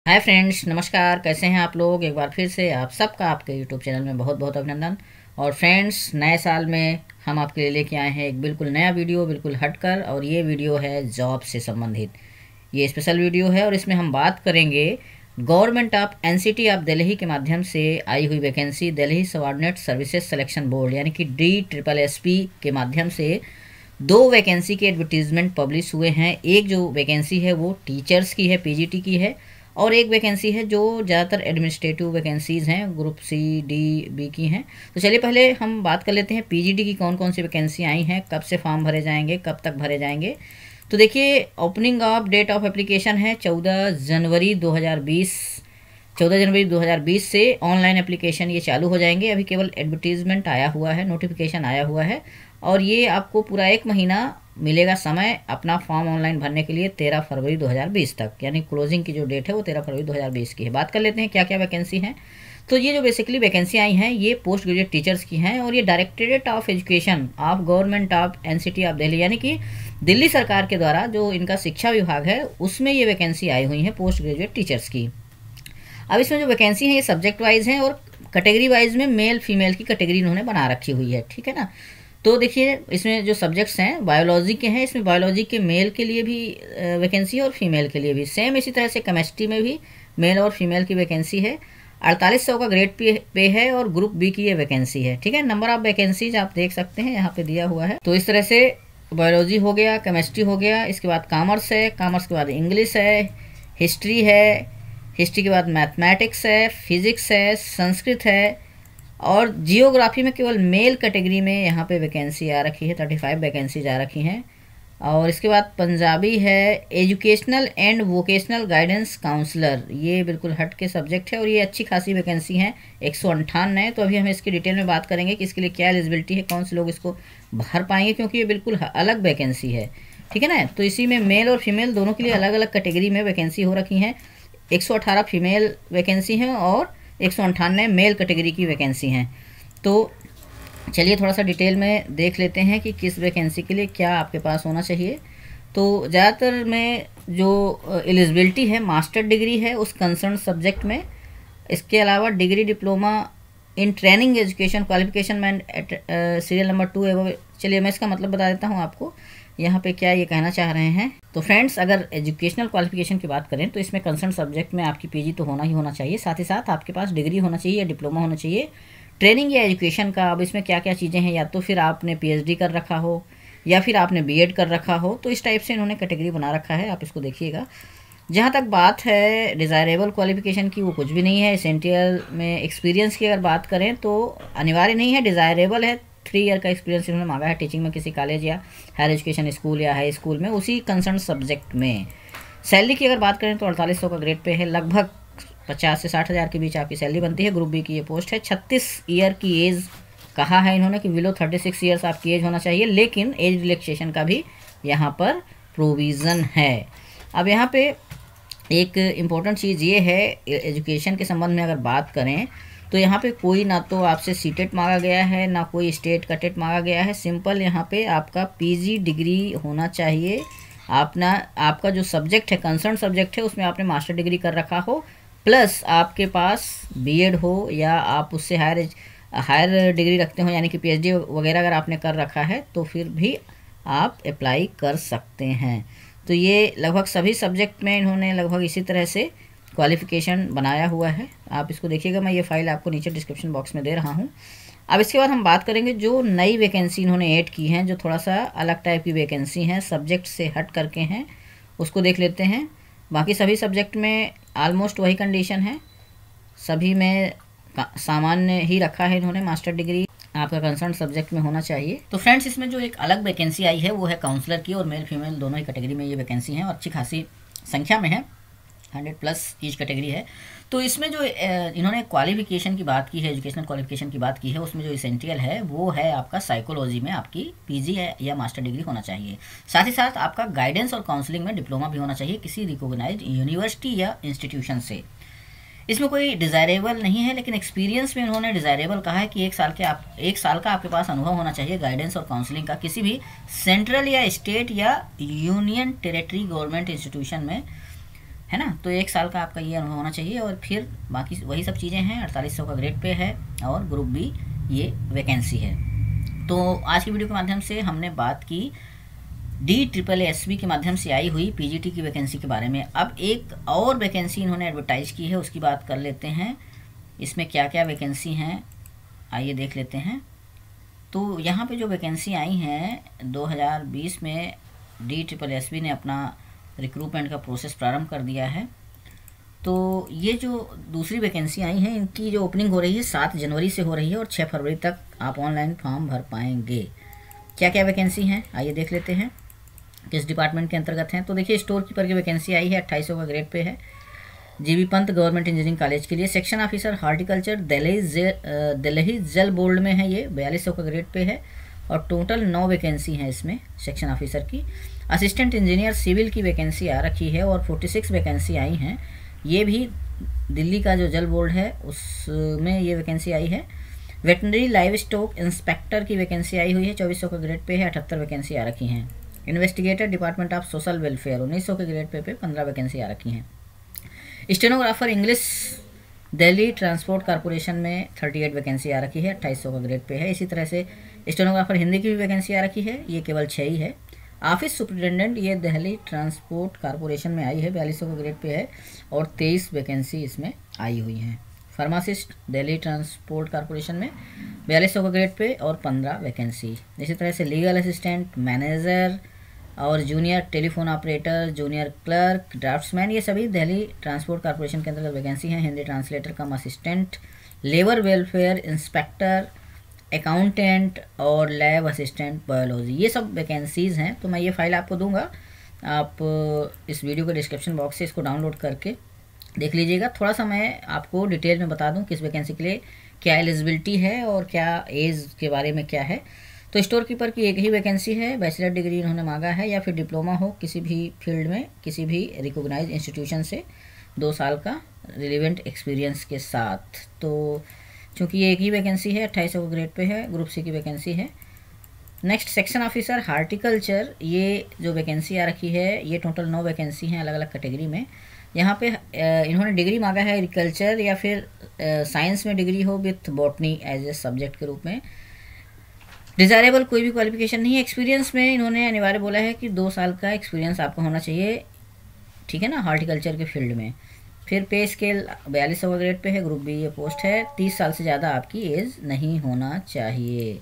Hi friends, नमस्कार। कैसे हैं आप लोग। एक बार फिर से आप सबका आपके यूट्यूब चैनल में बहुत बहुत अभिनंदन। और फ्रेंड्स, नए साल में हम आपके लिए लेके आए हैं एक बिल्कुल नया वीडियो, बिल्कुल हटकर। और ये वीडियो है जॉब से संबंधित। ये स्पेशल वीडियो है और इसमें हम बात करेंगे government of NCT of Delhi के माध्यम से आई हुई vacancy, Delhi subordinate services selection board यानी कि DSSP के माध्यम से दो वैकेंसी के एडवर्टीजमेंट पब्लिश हुए हैं। एक जो वैकेंसी है वो टीचर्स की है, पीजीटी की है, और एक वैकेंसी है जो ज़्यादातर एडमिनिस्ट्रेटिव वैकेंसीज़ हैं, ग्रुप सी डी बी की हैं। तो चलिए पहले हम बात कर लेते हैं पीजीटी की कौन कौन सी वैकेंसी आई हैं, कब से फॉर्म भरे जाएंगे, कब तक भरे जाएंगे। तो देखिए, opening of date of application है 14 जनवरी 2020 से ऑनलाइन एप्लीकेशन ये चालू हो जाएंगे। अभी केवल एडवर्टीजमेंट आया हुआ है, नोटिफिकेशन आया हुआ है, और ये आपको पूरा एक महीना मिलेगा समय अपना फॉर्म ऑनलाइन भरने के लिए 13 फरवरी 2020 तक, यानी क्लोजिंग की जो डेट है वो 13 फरवरी 2020 की है। बात कर लेते हैं क्या क्या वैकेंसी हैं। तो ये जो बेसिकली वैकेंसी आई हैं ये पोस्ट ग्रेजुएट टीचर्स की हैं, और ये directorate of education of government of NCT of Delhi यानी कि दिल्ली सरकार के द्वारा जो इनका शिक्षा विभाग है उसमें ये वैकेंसी आई हुई है पोस्ट ग्रेजुएट टीचर्स की। अब इसमें जो वैकेंसी है ये सब्जेक्ट वाइज हैं और कैटेगरी वाइज में मेल फीमेल की कैटेगरी इन्होंने बना रखी हुई है, ठीक है ना। तो देखिए, इसमें जो सब्जेक्ट्स हैं बायोलॉजी के हैं, इसमें बायोलॉजी के मेल के लिए भी वैकेंसी है और फीमेल के लिए भी सेम। इसी तरह से केमिस्ट्री में भी मेल और फीमेल की वैकेंसी है। 4800 का ग्रेड पे है और ग्रुप बी की ये वैकेंसी है, ठीक है। नंबर ऑफ वैकेंसीज आप देख सकते हैं यहाँ पे दिया हुआ है। तो इस तरह से बायोलॉजी हो गया, केमिस्ट्री हो गया, इसके बाद कॉमर्स है, कॉमर्स के बाद इंग्लिश है, हिस्ट्री है, हिस्ट्री के बाद मैथमेटिक्स है, फिजिक्स है, संस्कृत है, और जियोग्राफी में केवल मेल कैटेगरी में यहाँ पे वैकेंसी आ रखी है, 35 वैकेंसीज आ रखी हैं। और इसके बाद पंजाबी है, educational and vocational guidance counsellor, ये बिल्कुल हट के सब्जेक्ट है और ये अच्छी खासी वैकेंसी है, 158 है। तो अभी हम इसकी डिटेल में बात करेंगे कि इसके लिए क्या एलिजिबिलिटी है, कौन से लोग इसको भर पाएंगे, क्योंकि ये बिल्कुल अलग वैकेंसी है, ठीक है ना। तो इसी में मेल और फीमेल दोनों के लिए अलग अलग कैटेगरी में वैकेंसी हो रखी हैं। 118 फीमेल वैकेंसी हैं और 198 मेल कैटेगरी की वैकेंसी हैं। तो चलिए थोड़ा सा डिटेल में देख लेते हैं कि किस वैकेंसी के लिए क्या आपके पास होना चाहिए। तो ज़्यादातर में जो एलिजिबिलिटी है मास्टर डिग्री है उस कंसर्न सब्जेक्ट में। इसके अलावा degree diploma in training education qualification में सीरियल नंबर 2 है। चलिए मैं इसका मतलब बता देता हूँ आपको यहाँ पे क्या ये कहना चाह रहे हैं। तो फ्रेंड्स, अगर एजुकेशनल क्वालिफिकेशन की बात करें तो इसमें कंसर्न सब्जेक्ट में आपकी पीजी तो होना ही होना चाहिए, साथ ही साथ आपके पास डिग्री होना चाहिए या डिप्लोमा होना चाहिए ट्रेनिंग या एजुकेशन का। अब इसमें क्या क्या चीज़ें हैं, या तो फिर आपने पीएचडी कर रखा हो या फिर आपने बीएड कर रखा हो, तो इस टाइप से इन्होंने कैटेगरी बना रखा है, आप इसको देखिएगा। जहाँ तक बात है डिज़ायरेबल क्वालिफिकेशन की, वो कुछ भी नहीं है। एसेंशियल में एक्सपीरियंस की अगर बात करें तो अनिवार्य नहीं है, डिज़ायरेबल है। 3 ईयर का एक्सपीरियंस इन्होंने मांगा है टीचिंग में किसी कॉलेज या हायर एजुकेशन स्कूल या हाई स्कूल में, उसी कंसर्न सब्जेक्ट में। सैलरी की अगर बात करें तो 4800 का ग्रेड पे है, लगभग 50 से 60 हज़ार के बीच आपकी सैलरी बनती है। ग्रुप बी की ये पोस्ट है। 36 ईयर की एज कहा है इन्होंने कि बिलो 36 ईयर्स आपकी एज होना चाहिए, लेकिन एज रिलैक्सेशन का भी यहाँ पर प्रोविज़न है। अब यहाँ पे एक इम्पॉर्टेंट चीज़ ये है, एजुकेशन के संबंध में अगर बात करें तो यहाँ पे कोई ना तो आपसे सीटेट मांगा गया है, ना कोई स्टेट का टेट मांगा गया है। सिंपल यहाँ पे आपका पीजी डिग्री होना चाहिए। आपका जो सब्जेक्ट है, कंसर्न सब्जेक्ट है, उसमें आपने मास्टर डिग्री कर रखा हो, प्लस आपके पास बीएड हो या आप उससे हायर डिग्री रखते हो, यानी कि पीएचडी वगैरह अगर आपने कर रखा है तो फिर भी आप अप्लाई कर सकते हैं। तो ये लगभग सभी सब्जेक्ट में इन्होंने लगभग इसी तरह से क्वालिफ़िकेशन बनाया हुआ है। आप इसको देखिएगा, मैं ये फाइल आपको नीचे डिस्क्रिप्शन बॉक्स में दे रहा हूँ। अब इसके बाद हम बात करेंगे जो नई वैकेंसी इन्होंने ऐड की हैं, जो थोड़ा सा अलग टाइप की वैकेंसी हैं, सब्जेक्ट से हट करके हैं, उसको देख लेते हैं। बाकी सभी सब्जेक्ट में आलमोस्ट वही कंडीशन है, सभी में सामान्य ही रखा है इन्होंने, मास्टर डिग्री आपका कंसर्न सब्जेक्ट में होना चाहिए। तो फ्रेंड्स, इसमें जो एक अलग वैकेंसी आई है वो है काउंसलर की, और मेल फीमेल दोनों ही कैटेगरी में ये वैकेंसी हैं और अच्छी खासी संख्या में है, 100+ ईच कैटेगरी है। तो इसमें जो इन्होंने क्वालिफिकेशन की बात की है, एजुकेशनल क्वालिफिकेशन की बात की है, उसमें जो एसेंशियल है वो है आपका साइकोलॉजी में आपकी पीजी है या मास्टर डिग्री होना चाहिए। साथ ही साथ आपका गाइडेंस और काउंसलिंग में डिप्लोमा भी होना चाहिए किसी रिकॉग्नाइज्ड यूनिवर्सिटी या इंस्टीट्यूशन से। इसमें कोई डिज़ायरेबल नहीं है, लेकिन एक्सपीरियंस में उन्होंने डिज़ायरेबल कहा है कि 1 साल का आपके पास अनुभव होना चाहिए गाइडेंस और काउंसलिंग का किसी भी सेंट्रल या स्टेट या यूनियन टेरेटरी गवर्नमेंट इंस्टीट्यूशन में, है ना। तो 1 साल का आपका ये अनुभव होना चाहिए और फिर बाकी वही सब चीज़ें हैं। 4800 का ग्रेड पे है और ग्रुप बी ये वैकेंसी है। तो आज की वीडियो के माध्यम से हमने बात की DSSB के माध्यम से आई हुई PGT की वैकेंसी के बारे में। अब एक और वैकेंसी इन्होंने एडवर्टाइज की है, उसकी बात कर लेते हैं। इसमें क्या क्या वैकेंसी हैं आइए देख लेते हैं। तो यहाँ पे जो वैकेंसी आई हैं 2020 में DSSB ने अपना रिक्रूटमेंट का प्रोसेस प्रारंभ कर दिया है। तो ये जो दूसरी वैकेंसी आई हैं इनकी जो ओपनिंग हो रही है 7 जनवरी से हो रही है और 6 फरवरी तक आप ऑनलाइन फॉर्म भर पाएंगे। क्या क्या वैकेंसी हैं आइए देख लेते हैं, किस डिपार्टमेंट के अंतर्गत हैं। तो देखिए स्टोर कीपर की वैकेंसी आई है, 2800 का ग्रेड पे है, GB Pant government engineering college के लिए। सेक्शन ऑफिसर हॉर्टिकल्चर दिल्ली जल बोर्ड में है, ये 4200 का ग्रेड पे है और टोटल 9 वैकेंसी हैं इसमें सेक्शन ऑफिसर की। असिस्टेंट इंजीनियर सिविल की वैकेंसी आ रखी है और 46 वैकेंसी आई हैं, ये भी दिल्ली का जो जल बोर्ड है उसमें ये वैकेंसी आई है। वेटनरी लाइव स्टॉक इंस्पेक्टर की वैकेंसी आई हुई है, 2400 का ग्रेड पे है, 78 वैकेंसी आ रखी हैं। Investigator department of social welfare 1900 के ग्रेड पे 15 वैकेंसी आ रखी हैं। Stenographer English Delhi transport corporation में 38 वैकेंसी आ रखी है, 2800 का ग्रेड पे है। इसी तरह से स्टेनोग्राफर हिंदी की भी वैकेंसी आ रखी है, ये केवल 6 ही है। ऑफिस सुपरिटेंडेंट ये दिल्ली ट्रांसपोर्ट कॉर्पोरेशन में आई है, 4200 का ग्रेड पे है और 23 वैकेंसी इसमें आई हुई हैं। फार्मासिस्ट दिल्ली ट्रांसपोर्ट कॉर्पोरेशन में 4200 का ग्रेड पे और 15 वैकेंसी। इसी तरह से लीगल असिस्टेंट, मैनेजर और junior telephone operator, junior clerk, draftsman, ये सभी दिल्ली ट्रांसपोर्ट कॉर्पोरेशन के अंतर्गत वैकेंसी हैं। Hindi translator cum assistant, labour welfare inspector, accountant और लैब असिस्टेंट बायोलॉजी, ये सब वैकेंसीज़ हैं। तो मैं ये फाइल आपको दूंगा, आप इस वीडियो के डिस्क्रिप्शन बॉक्स से इसको डाउनलोड करके देख लीजिएगा। थोड़ा सा मैं आपको डिटेल में बता दूं किस वैकेंसी के लिए क्या एलिजिबिलिटी है और क्या एज के बारे में क्या है। तो स्टोर कीपर की एक ही वैकेंसी है, बैचलर डिग्री इन्होंने मांगा है या फिर डिप्लोमा हो किसी भी फील्ड में, किसी भी रिकॉग्नाइज्ड इंस्टीट्यूशन से 2 साल का रिलेवेंट एक्सपीरियंस के साथ। तो चूँकि ये एक ही वैकेंसी है, 2800 ग्रेड पे है, ग्रुप सी की वैकेंसी है। नेक्स्ट सेक्शन ऑफिसर हार्टिकल्चर, ये जो वैकेंसी आ रखी है ये टोटल 9 वैकेंसी हैं अलग अलग कैटेगरी में। यहाँ पे इन्होंने डिग्री मांगा है एग्रीकल्चर या फिर साइंस में डिग्री हो with botany as a subject के रूप में। डिज़ायरेबल कोई भी क्वालिफिकेशन नहीं है। एक्सपीरियंस में इन्होंने अनिवार्य बोला है कि 2 साल का एक्सपीरियंस आपको होना चाहिए, ठीक है ना, हॉर्टिकल्चर के फील्ड में। फिर पे स्केल 4200 ग्रेड पे है, ग्रुप बी ये पोस्ट है। 30 साल से ज़्यादा आपकी एज नहीं होना चाहिए।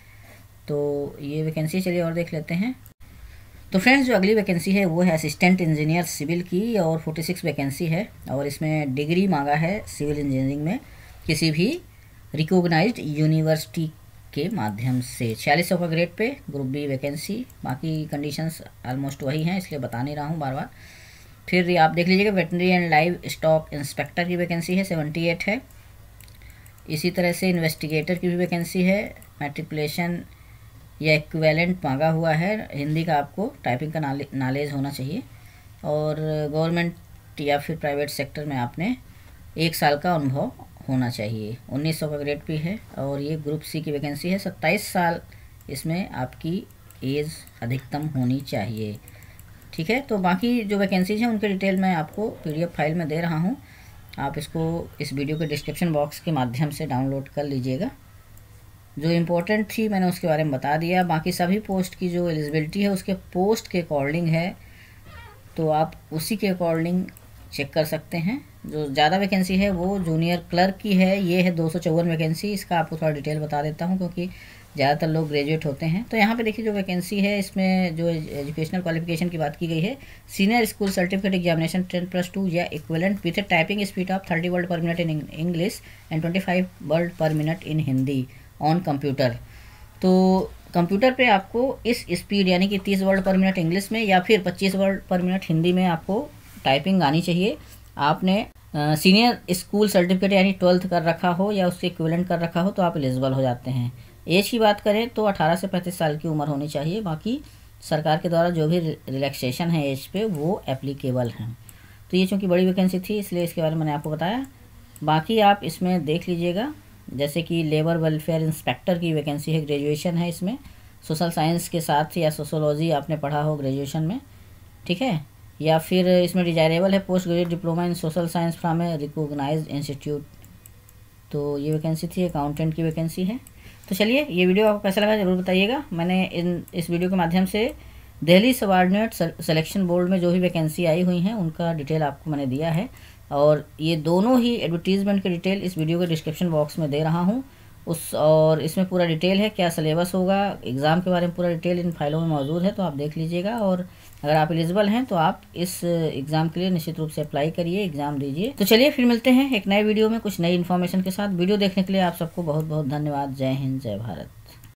तो ये वैकेंसी चलिए और देख लेते हैं। तो फ्रेंड्स जो अगली वैकेंसी है वो है असिस्टेंट इंजीनियर सिविल की और 46 वैकेंसी है और इसमें डिग्री मांगा है सिविल इंजीनियरिंग में किसी भी रिकॉग्नाइज्ड यूनिवर्सिटी के माध्यम से। 4600 का grade pay, group B vacancy. बाकी कंडीशंस ऑलमोस्ट वही हैं इसलिए बता नहीं रहा हूँ बार बार। फिर आप देख लीजिएगा veterinary and livestock inspector की वैकेंसी है, 78 है। इसी तरह से इन्वेस्टिगेटर की भी वैकेंसी है, मैट्रिकुलेशन या इक्विवेलेंट मांगा हुआ है। हिंदी का आपको टाइपिंग का नॉलेज होना चाहिए और गवर्नमेंट या फिर प्राइवेट सेक्टर में आपने 1 साल का अनुभव होना चाहिए। 1900 का ग्रेड पे है और ये ग्रुप सी की वैकेंसी है। 27 साल इसमें आपकी एज अधिकतम होनी चाहिए, ठीक है। तो बाकी जो वैकेंसीज हैं उनके डिटेल मैं आपको PDF फाइल में दे रहा हूँ, आप इसको इस वीडियो के डिस्क्रिप्शन बॉक्स के माध्यम से डाउनलोड कर लीजिएगा। जो इम्पोर्टेंट थी मैंने उसके बारे में बता दिया। बाकी सभी पोस्ट की जो एलिजिबिलिटी है उसके पोस्ट के अकॉर्डिंग है, तो आप उसी के अकॉर्डिंग चेक कर सकते हैं। जो ज़्यादा वैकेंसी है वो जूनियर क्लर्क की है, ये है 254 वैकेंसी। इसका आपको थोड़ा डिटेल बता देता हूँ क्योंकि ज़्यादातर लोग ग्रेजुएट होते हैं। तो यहाँ पे देखिए जो वैकेंसी है इसमें जो एजुकेशनल क्वालिफिकेशन की बात की गई है, सीनियर स्कूल सर्टिफिकेट एग्जामिनेशन 10+2 या equivalent with typing speed of 30 word per minute in English and 25 word per minute in Hindi on computer. तो कंप्यूटर पे आपको इस स्पीड यानी कि 30 वर्ड पर मिनट इंग्लिश में या फिर 25 वर्ड पर मिनट हिंदी में आपको टाइपिंग आनी चाहिए। आपने सीनियर स्कूल सर्टिफिकेट यानी 12th कर रखा हो या उसके इक्विवेलेंट कर रखा हो तो आप एलिजिबल हो जाते हैं। एज की बात करें तो 18 से 35 साल की उम्र होनी चाहिए। बाकी सरकार के द्वारा जो भी रिलैक्सेशन है एज पे वो एप्लीकेबल हैं। तो ये चूँकि बड़ी वैकेंसी थी इसलिए इसके बारे में मैंने आपको बताया। बाकी आप इसमें देख लीजिएगा, जैसे कि लेबर वेलफेयर इंस्पेक्टर की वैकेंसी है, ग्रेजुएशन है इसमें, सोशल साइंस के साथ या सोशोलॉजी आपने पढ़ा हो ग्रेजुएशन में, ठीक है। या फिर इसमें डिजायरेबल है post graduate diploma in social science from a recognised institute. तो ये वैकेंसी थी, अकाउंटेंट की वैकेंसी है। तो चलिए, ये वीडियो आपको कैसा लगा ज़रूर बताइएगा। मैंने इस वीडियो के माध्यम से दिल्ली सबऑर्डिनेट सिलेक्शन बोर्ड में जो भी वैकेंसी आई हुई हैं उनका डिटेल आपको मैंने दिया है, और ये दोनों ही एडवर्टीज़मेंट के डिटेल इस वीडियो के डिस्क्रिप्शन बॉक्स में दे रहा हूँ। और इसमें पूरा डिटेल है, क्या सिलेबस होगा, एग्ज़ाम के बारे में पूरा डिटेल इन फाइलों में मौजूद है, तो आप देख लीजिएगा। और अगर आप एलिजिबल हैं तो आप इस एग्ज़ाम के लिए निश्चित रूप से अप्लाई करिए, एग्ज़ाम दीजिए। तो चलिए फिर मिलते हैं एक नए वीडियो में कुछ नई इन्फॉर्मेशन के साथ। वीडियो देखने के लिए आप सबको बहुत बहुत धन्यवाद। जय हिंद, जय भारत।